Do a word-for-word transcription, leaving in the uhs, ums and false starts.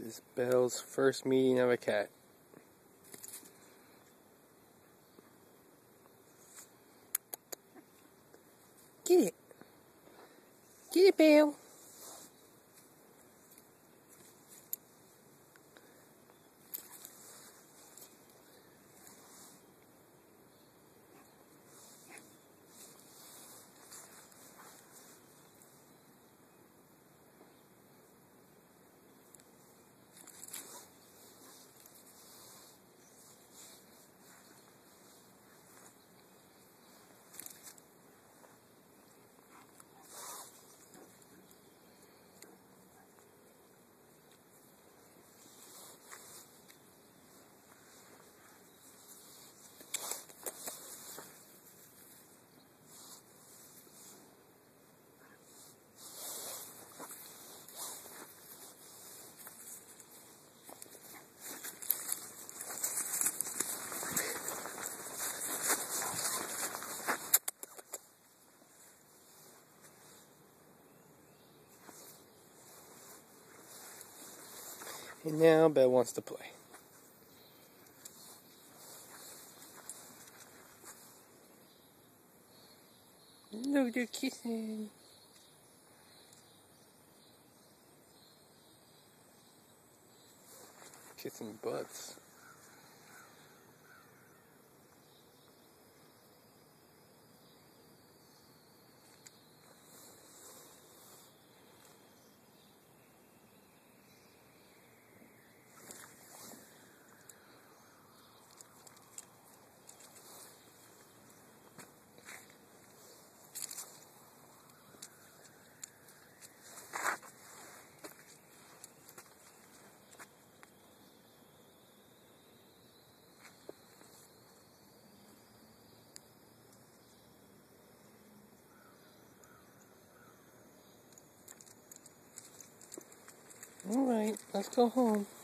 This is Belle's first meeting of a cat. Get it. Get it, Belle. And now Belle wants to play. Look, they're kissing. Kissing butts. All right, let's go home.